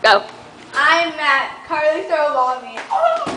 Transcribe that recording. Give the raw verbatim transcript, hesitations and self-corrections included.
Go. I'm Matt. Carly throw a ball at me.